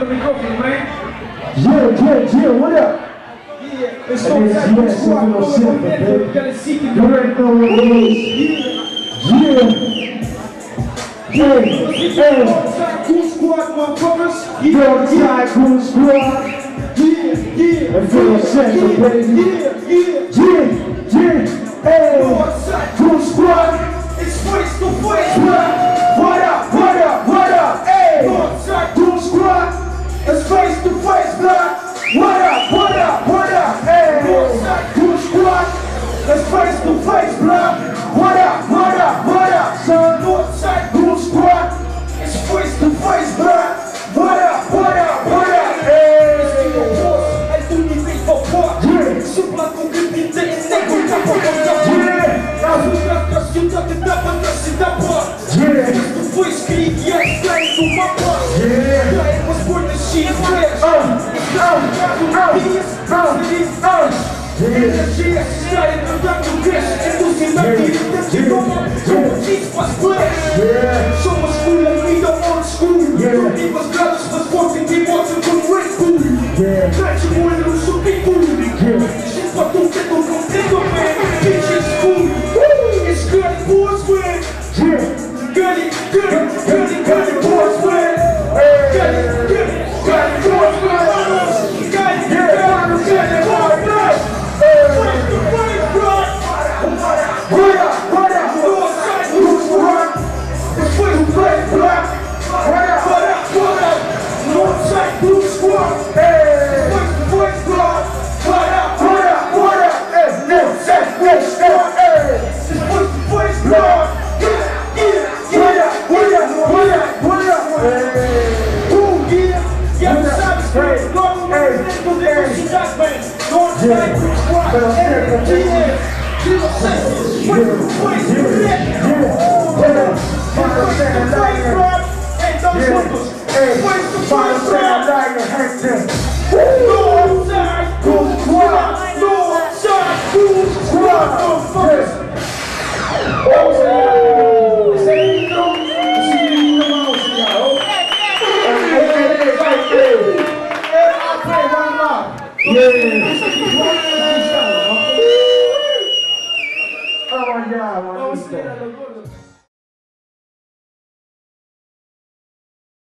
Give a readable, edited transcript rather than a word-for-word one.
Yeah, what up? It's so yes, you know shit, baby. You already know what it is. Yeah. Cool squad, motherfuckers. Cool squad. Yeah. And feel second, baby. Yeah. Hey. Cool squad. It's face to face. What up? Hey. Cool squad. It's face to face, blood. What up? Hey. Cool squad. It's face to face, blood. What up, son? Northside. Cool squad. It's face to face, blood. What up? Hey. Aí tu me vem pra fora. Supla com gripe, tem nem com capa pra Tu foi escrito e é estranho do mapa. Daí was born to see the flash. Energia, história, cantando crash. Induzimento, identidade, como diz, faz flash. Somos cool, a vida old school. Comigo as gradas, faz forte, quem bota com Red Bull. Mete o olho no subcool. Chupa tu, que tu contento, man. Bitch is cool. It's good, boys, man. Goody, boys, man. Goody, boys, man.